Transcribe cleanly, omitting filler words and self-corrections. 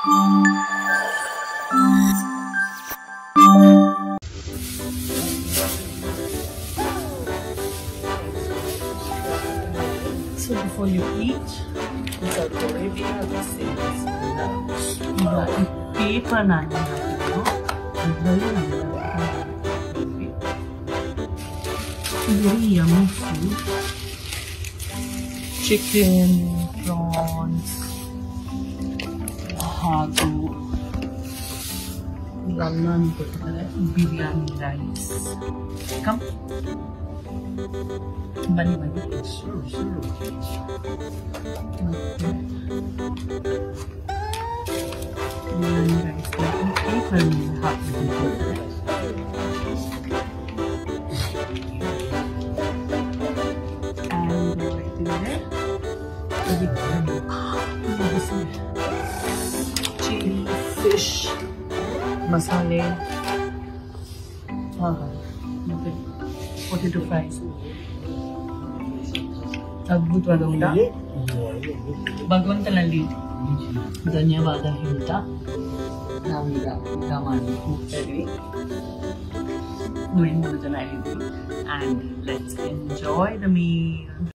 So before you eat, in Saudi Arabia, they say this paper nani, very yummy food. Chicken, prawns, hagu, biryani rice. Come. Bunny. Sure. Biryani rice. Paper chili, fish, masale, potato fries. ಅದ್ಭುತವಾದ ಊಟ. ಭಗವಂತನಲ್ಲಿ ಧನ್ಯವಾದ ಹೇಳ್ತಾ ನಾವೀಗ ಊಟ ಮಾಡಿ ಹೋಗ್ತಾ ಇದ್ವಿ. 3 ಜನ ಇದ್ವಿ. And let's enjoy the meal.